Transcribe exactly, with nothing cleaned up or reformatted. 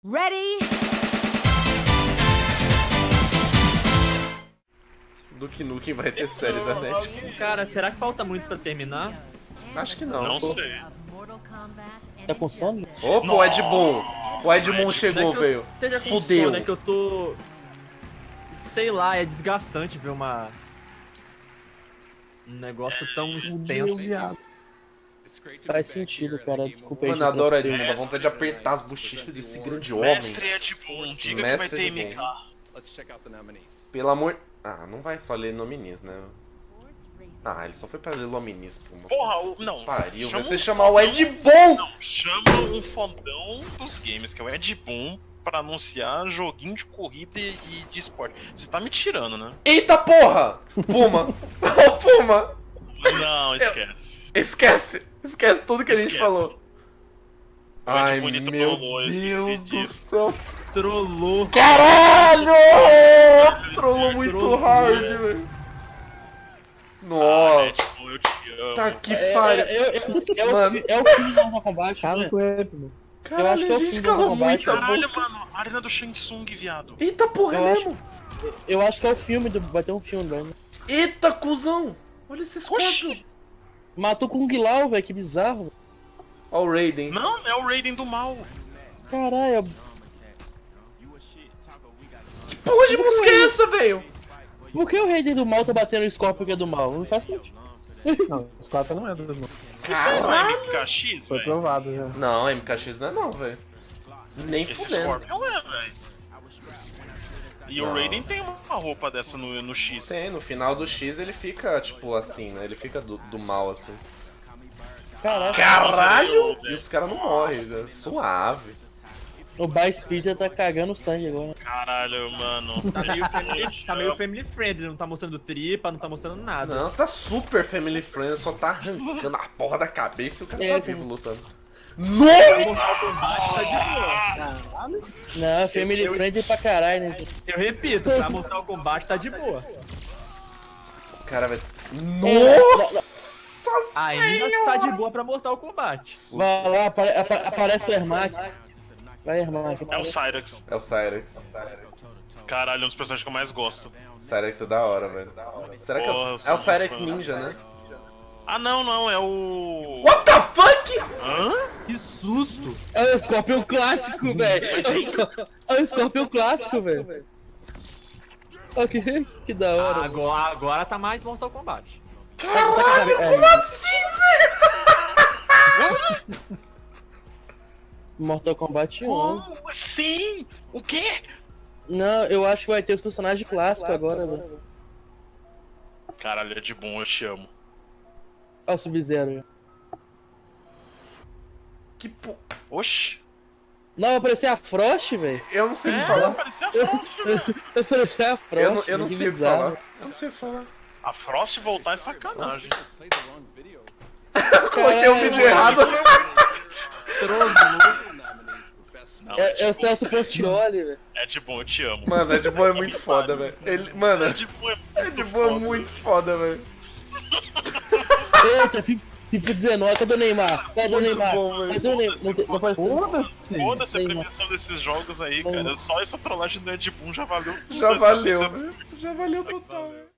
Ready? Duke Nukem vai ter série da Netflix. Cara, será que falta muito pra terminar? Acho que não. Não pô. sei. Tá com sono? Opa, o Ed Boon. O Ed Boon Não chegou, é que eu velho. esteja com Fudeu. sono, é que eu tô... Sei lá, é desgastante ver uma... Um negócio tão extenso. Faz sentido, cara. Desculpa aí. Mano, eu gente, adoro o eu- Ed Boon. Dá vontade de apertar as bochechas desse grande homem. Mestre Ed Boon, diga que vai Mestre ter Ed M K. Pelo amor... Ah, não vai só ler nominis, né? Ah, ele só foi pra ler nominis, pô. Porra, o... não. Pariu, Chama você um chamar o fodão- Ed Boon! Não, chama um fodão dos games, que é o Ed Boon, pra anunciar joguinho de corrida e de esporte. Você tá me tirando, né? Eita porra! Puma! Ô, Puma! Não, esquece. Esquece! Esquece tudo que a gente Esquece. falou. Ai, Ed Boon, ele meu trollou, eu esqueci Deus do disso. céu. Trollou. Caralho! Trollou muito Trollou. hard, velho. Ah, Nossa, Ed Boon, eu te amo. tá que É, pariu. é, é, é, é, o, Mano. fi- é o fim do Mortal Kombat, Casa né? com ele, mano. Caralho, eu acho que é o a gente fim do calou Mortal Kombat, muito a Caralho, boca. mano, Arena do Shang Tsung, viado. Eita porra, Eu é acho- mesmo? Eu acho que é o filme do. Vai ter um filme, velho. Eita, cuzão! Olha esse Scorpion. Matou com um Lao, velho, que bizarro. Ó o Raiden. Não, é o Raiden do mal. Caralho, Que porra de música é essa, velho? por que o Raiden do mal tá batendo o Scorpion que é do mal? Não faz sentido. Não, os quatro não é do irmão. Isso não é M K X, Foi velho? provado já. Não, M K X não é não, velho. Nem Esse fudendo. Scorpion é, velho. E Não. o Raiden tem uma roupa dessa no, no X. Tem, no final do X ele fica, tipo, assim, né? Ele fica do, do mal, assim. Caraca, Caralho! E os caras não morrem, né? Suave. o By Speed já tá cagando sangue agora. Caralho, mano. Tá meio, family, tá meio family friendly, não tá mostrando tripa, não tá mostrando nada. Não, tá super family friendly, só tá arrancando a porra da cabeça e o cara É, tá sim. vivo lutando. Nossa! Mortal Kombat tá de boa. Não, Family Friendly pra caralho, né? Eu repito, pra Mortal Kombat tá de boa. O cara vai... Nossa! Ainda tá de boa pra Mortal Kombat. Vai lá, apare- apa- aparece o Ermac. Vai, Ermac. É o Cyrax. É o Cyrex. Caralho, é um dos personagens que eu mais gosto. Cyrex é da hora, velho. Será que é Porra, eu o... sou É o muito Cyrex fã. Ninja, né? Ah, não, não, é o... What the fuck? Hã? Que susto! É o Scorpion clássico, velho. É o Scor- É o Scorpion clássico, velho. Ok, que da hora. Agora, agora tá mais Mortal Kombat. Caralho, Como assim, velho? Mortal Kombat um. Como assim? O quê? Não, eu acho que vai ter os personagens clássicos agora, velho. Caralho, é de bom, eu te amo. Olha o Sub-Zero. Que po... Oxi. Não, vai aparecer a Frost, velho. Eu não sei o que É, falar. parecia a Frost, velho. Vai aparecer a Frost. Eu não, eu não que sei o que bizarro. falar. Eu não sei o que falar. A Frost voltar é sacanagem. Coloquei o vídeo errado. Não, É, é o Celso Portioli, velho. é de bom, eu te amo. Mano, Ed Boon é muito foda, velho. Ele... Mano, É de bom, é Ed Boon é muito foda, velho. Eita, FIFA dezenove, cadê o Neymar? Cadê o Muito Neymar? bom, velho. Cadê o Neymar? Não, tem- não apareceu. Foda-se! Foda-se a Neymar. premiação desses jogos aí, Neymar. cara. Só essa trollagem do Ed Boon já valeu tudo. Já essa- valeu, essa- velho. Já valeu total, velho.